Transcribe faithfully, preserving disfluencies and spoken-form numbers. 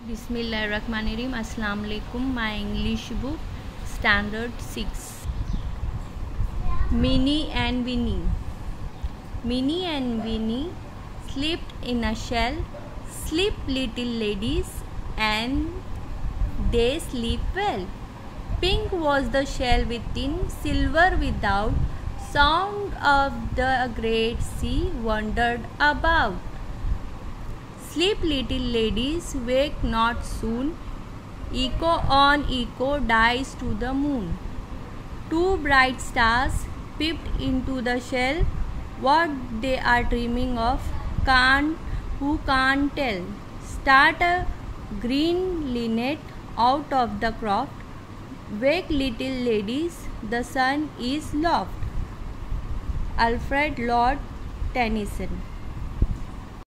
Bismillahirrahmanirrahim. Assalamu alaikum. My English book, Standard six. Minnie and Winnie. Minnie and Winnie slept in a shell. Sleep, little ladies, and they sleep well. Pink was the shell within, silver without. Sound of the great sea wandered about. Sleep, little ladies, wake not soon. Echo on echo dies to the moon. Two bright stars peeped into the shell. What they are dreaming of, can't who can't tell. Start a green linnet out of the croft. Wake, little ladies, the sun is loft. Alfred Lord Tennyson.